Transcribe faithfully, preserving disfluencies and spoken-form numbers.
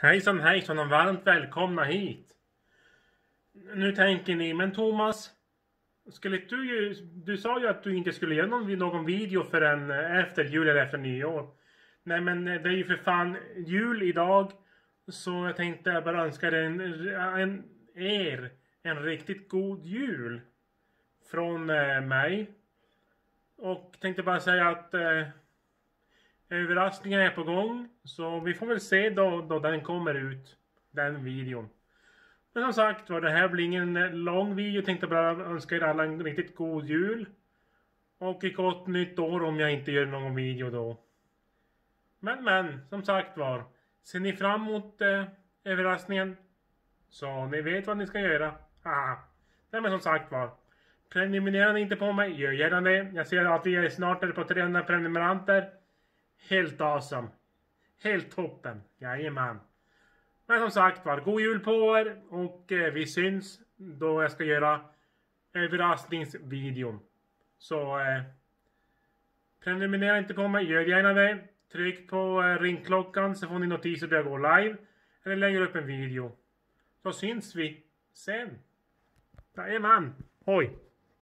Hejsan hejsan och varmt välkomna hit. Nu tänker ni, men Thomas, skulle du ju, du sa ju att du inte skulle göra någon, någon video förrän efter jul eller efter nyår. Nej, men det är ju för fan jul idag, så jag tänkte bara önska er en, en, er en riktigt god jul från eh, mig. Och tänkte bara säga att eh, överraskningen är på gång, så vi får väl se då, då den kommer ut, den videon. Men som sagt var, det här blir ingen lång video. Jag tänkte bara önska er alla en riktigt god jul. Och ett gott nytt år om jag inte gör någon video då. Men men, som sagt var, ser ni fram emot eh, överraskningen? Så ni vet vad ni ska göra. Haha. Nej, men som sagt var, prenumerera inte på mig, gör gärna det. Jag ser att vi är snart på trehundra prenumeranter. Helt awesome. Helt toppen. Jajamän. Men som sagt var, god jul på er. Och eh, vi syns då jag ska göra överraskningsvideon. Så eh, prenumerera inte på mig, gör gärna det. Tryck på eh, ringklockan så får ni notiser när jag går live. Eller lägger upp en video. Så syns vi sen. Jajamän. Oj.